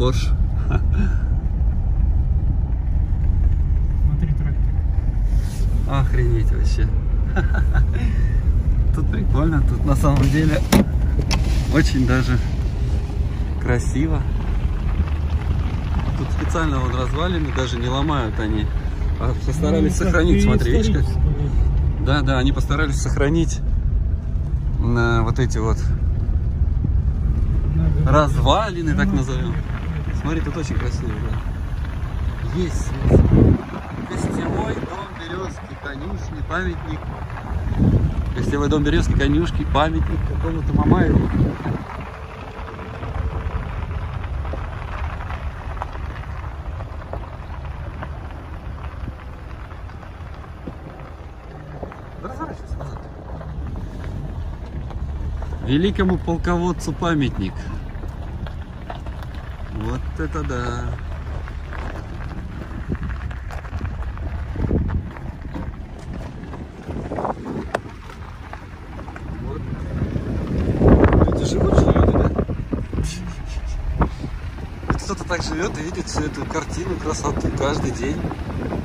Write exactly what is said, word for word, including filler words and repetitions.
Порш. Смотри, трактор. Охренеть вообще. Тут прикольно, тут на самом деле очень даже красиво. Тут специально вот развалины даже не ломают они, а постарались ну, сохранить. Смотри, видишь как? Да, да, они постарались сохранить на вот эти вот развалины, так назовем. Смотри, тут очень красиво, да. Есть гостевой дом Березки, конюшни, памятник. Гостевой дом Березки, конюшки, памятник какому-то Мамаеву. Великому полководцу памятник. Вот это да. Вот. Люди живут же люди, да? Кто-то так живет и видит всю эту картину, красоту каждый день.